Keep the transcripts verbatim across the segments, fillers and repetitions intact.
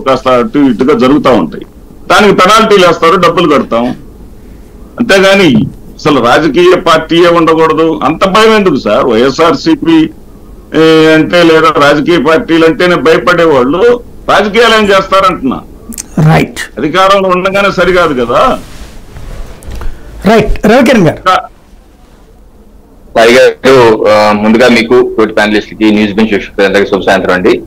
కాస్త అటు ఇటుగా జరుగుతూ ఉంటాయి. దానికి పెనాల్టీలు వేస్తారు, డబ్బులు కడతాం. అంతేగాని అసలు రాజకీయ పార్టీయే ఉండకూడదు అంత భయం ఎందుకు సార్? వైఎస్ఆర్సీపీ అంటే లేదా రాజకీయ పార్టీలు అంటేనే భయపడేవాళ్ళు రాజకీయాలు ఏం చేస్తారంటున్నా. రైట్, అధికారంలో ఉండగానే సరికాదు కదా. రైట్, రవికిరణ్ గారు. సాయి గారు, ముందుగా మీకు తోటి ప్యానలిస్ట్కి న్యూస్ బెంచ్ అందరికీ శుభ సాయంత్రం అండి.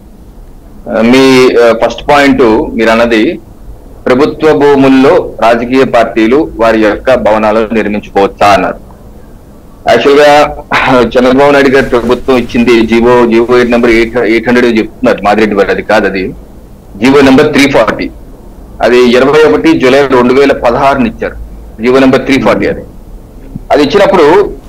మీ ఫస్ట్ పాయింట్ మీరు అన్నది ప్రభుత్వ భూముల్లో రాజకీయ పార్టీలు వారి యొక్క భవనాలను నిర్మించుకోవచ్చా అన్నారు. యాక్చువల్ గా చంద్రబాబు నాయుడు గారి ప్రభుత్వం ఇచ్చింది GO GO eight number eight eight hundred చెప్తున్నారు మాదిరెడ్డి గారు. అది కాదు, అది జీవో నెంబర్ త్రీ ఫార్టీ అది ఇరవై ఒకటి జూలై రెండు వేల పదహారుని ఇచ్చారు. జీవో నెంబర్ త్రీ ఫార్టీ అది అది ఇచ్చినప్పుడు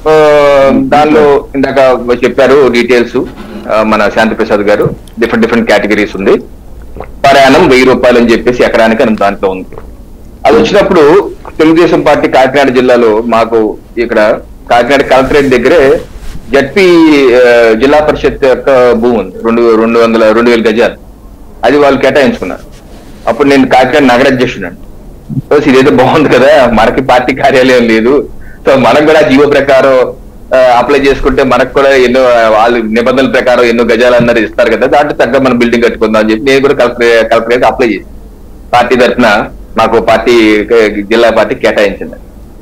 దానిలో ఇందాక చెప్పారు డీటెయిల్స్ మన శాంతి ప్రసాద్ గారు. డిఫరెంట్ డిఫరెంట్ కేటగిరీస్ ఉంది. ప్రయాణం వెయ్యి రూపాయలు అని చెప్పేసి ఎకరానికి అని దాంట్లో ఉంది. అది వచ్చినప్పుడు తెలుగుదేశం పార్టీ కాకినాడ జిల్లాలో మాకు ఇక్కడ కాకినాడ కలెక్టరేట్ దగ్గరే జడ్పీ జిల్లా పరిషత్ యొక్క భూమి ఉంది, రెండు రెండు వందల రెండు వేల గజాలు. అది వాళ్ళు కేటాయించుకున్నారు. అప్పుడు నేను కాకినాడ నగర అధ్యక్షుడు అండి. సో ఇదేదో బాగుంది కదా, మనకి పార్టీ కార్యాలయం లేదు, సో మనం కూడా జీవో ప్రకారం అప్లై చేసుకుంటే మనకు కూడా ఎన్నో వాళ్ళు నిబంధనల ప్రకారం ఎన్నో గజాలు అన్నది ఇస్తారు కదా, దాంట్లో తగ్గ మనం బిల్డింగ్ కట్టుకుందాం అని చెప్పి నేను కూడా కలెక్టర్ కలెక్టరేట్ అప్లై చేసి పార్టీ తరఫున మాకు పార్టీ జిల్లా పార్టీ కేటాయించింది.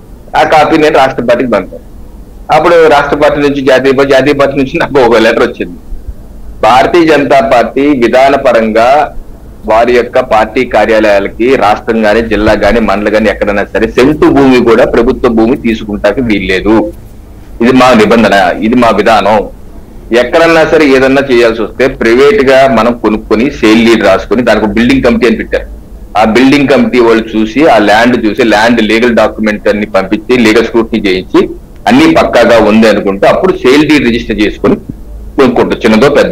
ఆ కాపీ నేను రాష్ట్ర పార్టీకి పంపాను. అప్పుడు రాష్ట్ర పార్టీ నుంచి జాతీయ జాతీయ పార్టీ నుంచి నాకు ఒక లెటర్ వచ్చింది. భారతీయ జనతా పార్టీ విధాన పరంగా వారి యొక్క పార్టీ కార్యాలయాలకి రాష్ట్రం గాని జిల్లా గాని మండలి గాని ఎక్కడైనా సరే సెంటు భూమి కూడా ప్రభుత్వ భూమి తీసుకుంటానికి వీల్లేదు. ఇది మా నిబంధన, ఇది మా విధానం. ఎక్కడన్నా సరే ఏదన్నా చేయాల్సి వస్తే ప్రైవేట్ గా మనం కొనుక్కొని సేల్ లీడ్ రాసుకొని దానికి బిల్డింగ్ కమిటీ అని పెట్టారు. ఆ బిల్డింగ్ కమిటీ వాళ్ళు చూసి ఆ ల్యాండ్ చూసి ల్యాండ్ లీగల్ డాక్యుమెంట్ అన్ని పంపించి లీగల్ స్క్రూటినీ చేయించి అన్ని పక్కాగా ఉంది అనుకుంటే అప్పుడు సేల్ డీడ్ రిజిస్టర్ చేసుకుని కొనుక్కుంటారు, చిన్నదో పెద్ద.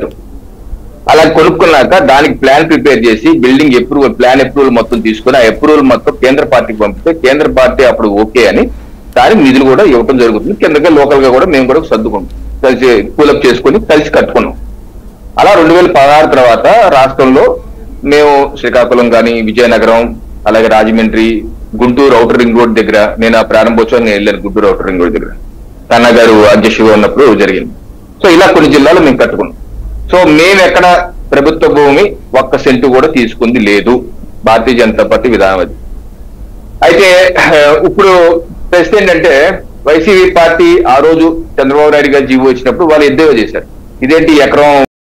అలా కొనుక్కున్నాక దానికి ప్లాన్ ప్రిపేర్ చేసి బిల్డింగ్ అప్రూవల్ ప్లాన్ అప్రూవల్ మొత్తం తీసుకుని ఆ అప్రూవల్ మొత్తం కేంద్ర పార్టీకి పంపితే కేంద్ర పార్టీ అప్పుడు ఓకే అని దానికి నిధులు కూడా ఇవ్వడం జరుగుతుంది. కిందగా లోకల్ గా కూడా మేము కూడా సర్దుకుంటాం, కలిసి కూలప్ చేసుకుని కలిసి కట్టుకున్నాం. అలా రెండు వేల పదహారు తర్వాత రాష్ట్రంలో మేము శ్రీకాకుళం కానీ విజయనగరం అలాగే Rajahmundry Guntur outer ring road దగ్గర నేను ఆ ప్రారంభోత్సవాన్ని వెళ్ళాను. గుంటూరు ఔటర్ రింగ్ రోడ్ దగ్గర కన్నా గారు అధ్యక్షుడిగా ఉన్నప్పుడు జరిగింది. సో ఇలా కొన్ని జిల్లాలు మేము కట్టుకున్నాం. సో మేము ఎక్కడ ప్రభుత్వ భూమి ఒక్క సెంటు కూడా తీసుకుంది లేదు. భారతీయ జనతా పార్టీ విధానం అది. అయితే ఇప్పుడు ప్రశ్న ఏంటంటే వైసీపీ పార్టీ ఆ రోజు చంద్రబాబు నాయుడు గారు జీవో వచ్చినప్పుడు వాళ్ళు ఎద్దేవా చేశారు, ఇదేంటి ఎకరం